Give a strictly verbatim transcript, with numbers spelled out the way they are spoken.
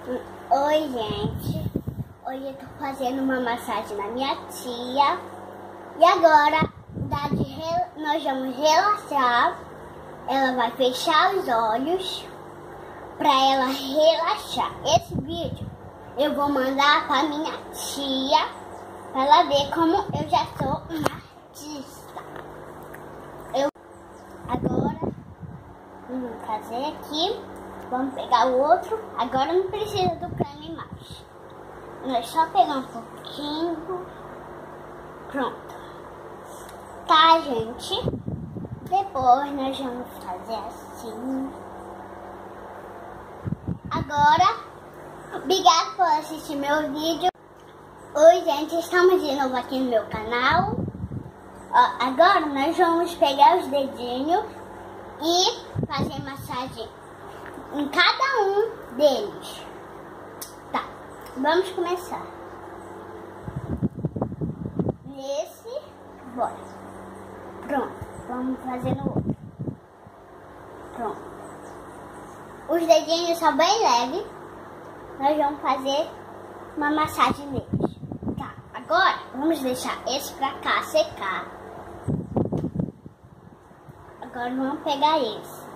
Oi, gente. Hoje eu tô fazendo uma massagem na minha tia. E agora dá de rel... nós vamos relaxar. Ela vai fechar os olhos pra ela relaxar. Esse vídeo eu vou mandar pra minha tia, pra ela ver como eu já sou uma artista. Eu agora vamos fazer aqui. Vamos pegar o outro. Agora não precisa do creme mais. Nós só pegamos um pouquinho. Pronto. Tá, gente? Depois nós vamos fazer assim. Agora, obrigado por assistir meu vídeo. Oi, gente. Estamos de novo aqui no meu canal. Ó, agora nós vamos pegar os dedinhos e fazer massagem em cada um deles. Tá, vamos começar. Nesse, bora. Pronto, vamos fazer no outro. Pronto. Os dedinhos são bem leves. Nós vamos fazer uma massagem neles. Tá, agora vamos deixar esse pra cá secar. Agora vamos pegar esse.